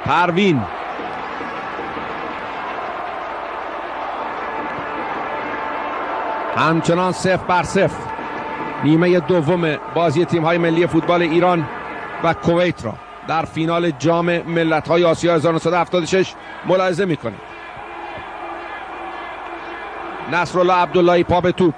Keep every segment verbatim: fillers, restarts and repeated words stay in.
پروین همچنان صفر بر صفر نیمه دوم بازی تیم‌های ملی فوتبال ایران و کویت را در فینال جام ملت‌های آسیا هزار و نهصد و هفتاد و شش ملاحظه می‌کنید. نصرالله عبداللهی پا به توپ،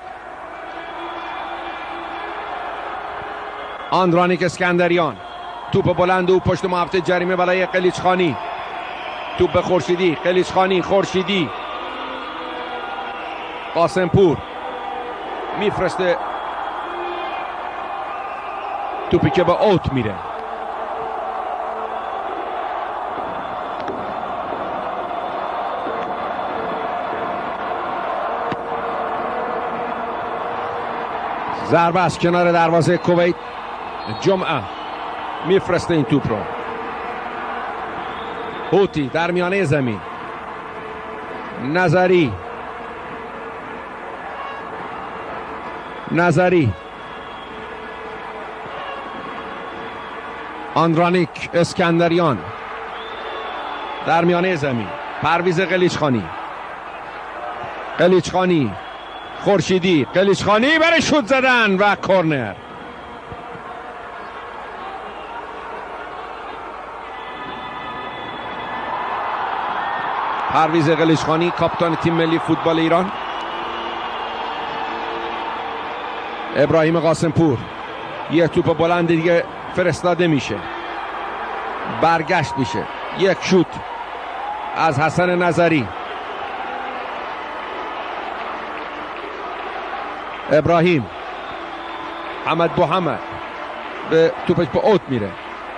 آندرانیک اسکندریان، توپ بلند او پشت محوطه جریمه برای قلیچخانی، توپ به خورشیدی، قلیچخانی، خورشیدی، قاسمپور میفرسته توپی که به اوت میره. ضربه از کنار دروازه کویت. جمعه میفرسته این توپ رو. هوتی در میانه زمین، نظری نظری آندرانیک اسکندریان در میانه زمین، پرویز قلیچخانی، قلیچخانی، خورشیدی، قلیچخانی برای شوت زدن و کورنر. پرویز قلیچخانی کاپیتان تیم ملی فوتبال ایران. ابراهیم قاسمپور، یک توپ بلند دیگه فرستاده میشه، برگشت میشه، یک شوت از حسن نظری. ابراهیم، حمد بوحمد به توپش به اوت میره.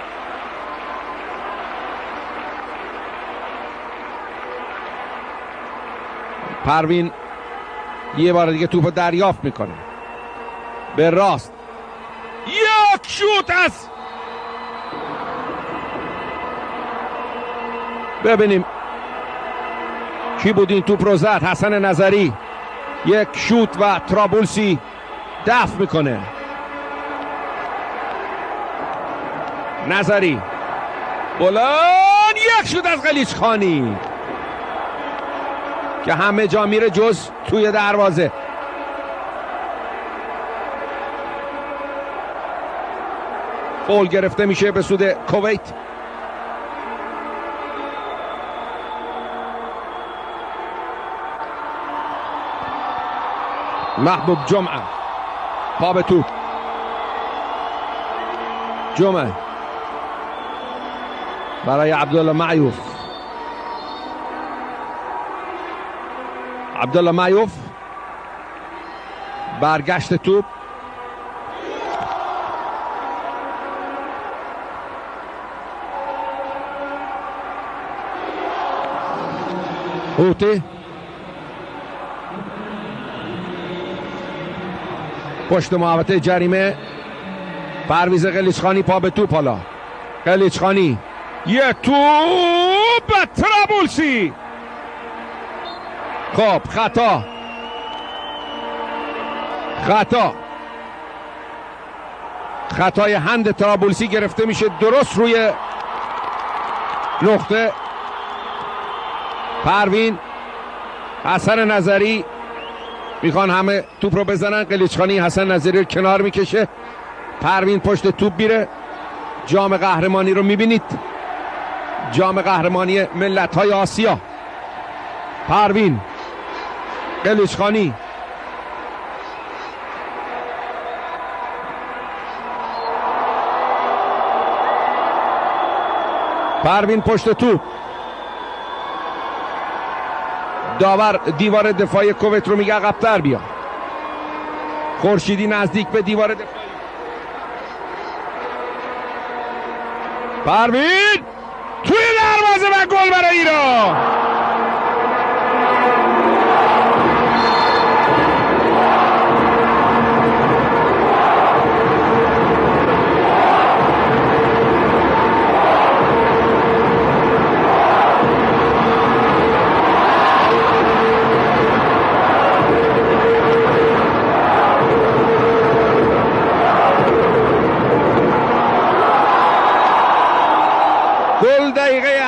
پروین یه بار دیگه توپ دریافت میکنه، به راست، یک شوت از، ببینیم کی بود این توپ رو زد. حسن نظری، یک شوت و ترابولسی دفع میکنه. نظری بلند، یک شوت از قلیچخانی که همه جا میره جز توی دروازه. فول گرفته میشه به سود کویت. محبوب جمعه پا به توپ، جمعه برای عبدالله معیوف، عبدالله معیوف، برگشت توپ، هوتی پشت محوطه جریمه، پرویز قلیچخانی پا به توپ. حالا قلیچخانی، یه توپ، ترابولسی. خب خطا خطا خطای هند ترابولسی گرفته میشه درست روی نقطه. پروین، حسن نظری میخوان همه توپ رو بزنن. قلیچخانی حسن نظری رو کنار میکشه. پروین پشت توپ میره. جام قهرمانی رو میبینید، جام قهرمانی ملت‌های آسیا. پروین، قلیچخانی، پروین پشت توپ. داور دیوار دفاعی کویت رو میگه عقب‌تر بیا. خورشیدی نزدیک به دیوار دفاعی. پروین توی دروازه و گل برای ایران.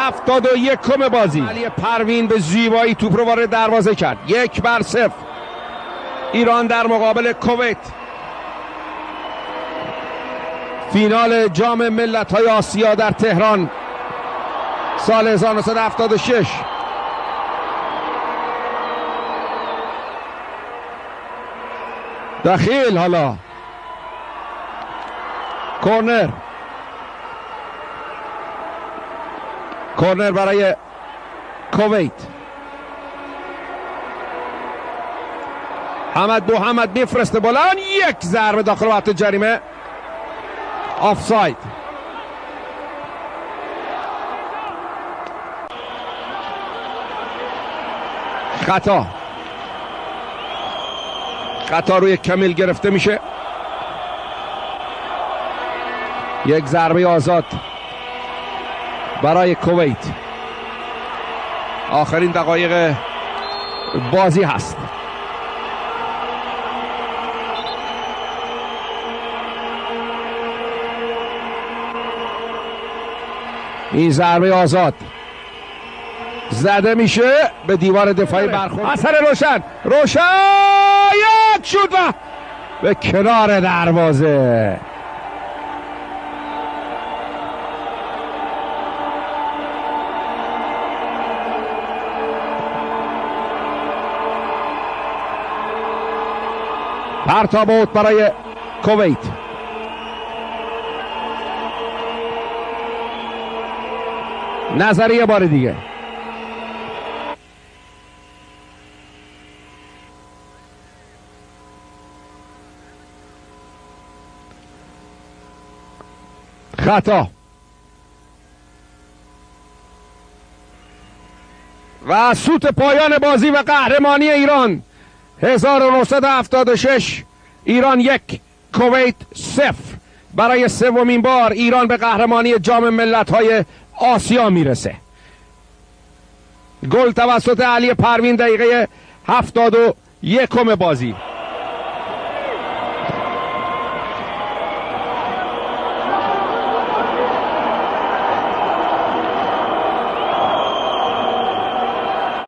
هفتاد و یکم بازی. علی پروین به زیبایی توپ رو وارد دروازه کرد. یک بر صفر ایران در مقابل کویت. فینال جام ملت‌های آسیا در تهران سال هزار و نهصد و هفتاد و شش. دخیل حالا کورنر کورنر برای کویت. حمد محمد میفرسته بلند، یک ضربه داخل خط جریمه، آفساید. خطا خطا روی کمیل گرفته میشه. یک ضربه آزاد برای کویت. آخرین دقایق بازی هست. این ضربه آزاد زده میشه، به دیوار دفاعی برخورد. اثر روشن روشن یک شوت و به کنار دروازه. پرتاب اوت برای کویت. نظریه بار دیگه. خطا و سوت پایان بازی و قهرمانی ایران هزار و نهصد و هفتاد و شش. ایران یک کویت صفر. برای سومین بار ایران به قهرمانی جام ملت‌های آسیا میرسه. گل توسط علی پروین دقیقه هفتاد و یکم بازی.